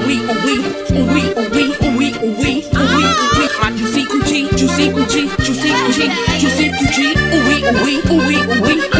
oui, oh oui, oh oui, oh oui, oh oui, oh oui, oh oui, oh oui. My juicy coochie, juicy coochie, juicy coochie, juicy coochie, oh oui, oh oui, oh oui, oh oui.